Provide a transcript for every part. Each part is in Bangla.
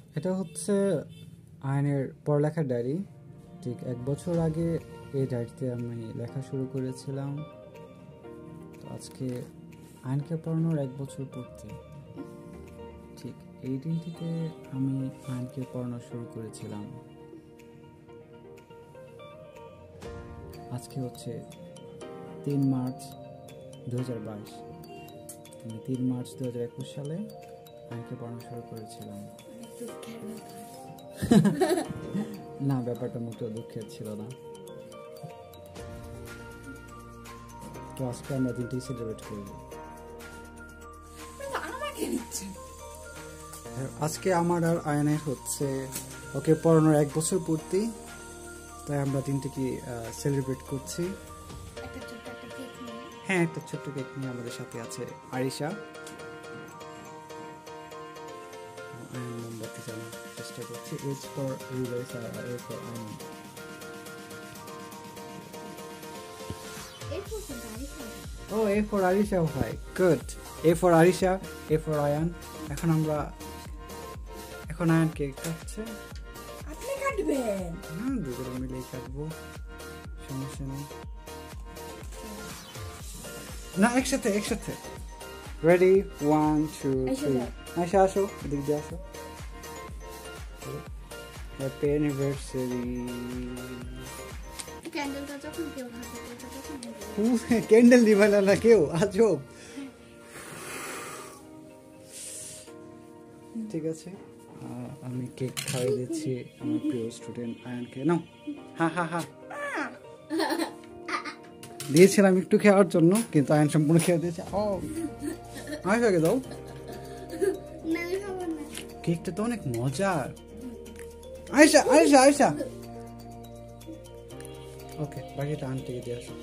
এটা হচ্ছে আয়নের পড়ালেখার ডায়েরি। ঠিক 1 বছর আগে এই ডায়েরিতে আমি লেখা শুরু করেছিলাম। তো আজকে আয়নকে পড়ানোর 1 বছর পূর্তি। ঠিক এই দিনটিতে আমি আয়নকে পড়ানো শুরু করেছিলাম। আজকে হচ্ছে 3 মার্চ 2022। আমি 3 মার্চ 2021 সালে আয়নকে পড়ানো শুরু করেছিলাম। না, ব্যাপারটা মোটেও দুঃখের ছিল না। তো আজকে আমরা দিনটি সেলিব্রেট করব। আজকে আমার আর আয়নের হচ্ছে ওকে পড়ানোর 1 বছর পূর্তি, তাই আমরা দিনটিকে সেলিব্রেট করছি। হ্যাঁ, একটা ছোট্ট কেক নিয়ে আমাদের সাথে আছে আরিশা। মোমবাতি জ্বালানোর চেষ্টা করছি। H for relax R A for Ayan। O, A for Arisha ভাই, good. A for Arisha, A for Ayaan. এখন আয়ান কেক কাটছে। আপনি কাটবেন? হ্যাঁ, দুজনে মিলেই কাটবো, সমস্যা নেই। না, একসাথে। রেডি, 1 2 3। আয়শা আসো, এদিক দিয়ে আসো। Happy anniversary. ক্যান্ডেলটা যখন কেউ হাতে ক্যান্ডেল দিবে না কেউ, আজব। ঠিক আছে, আমি কেক খাইয়ে দিচ্ছি আমার প্রিয় স্টুডেন্ট আয়ানকে। নাও, হা দিয়েছিলাম একটু খাওয়ার জন্য, কিন্তু আয়ান সম্পূর্ণ খেয়ে দিয়েছে। ও, আয়শাকে দাও। কেকটা তো অনেক মজার। আয়শা। ওকে, বাকিটা আন্টিকে দিয়ে আসো।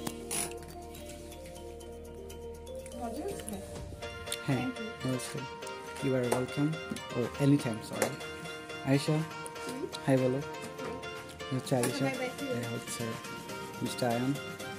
হ্যাঁ, you are welcome or anytime, sorry. Ayesha, hi বলো। হচ্ছে আয়শা, হচ্ছে মিস্টার আয়ান।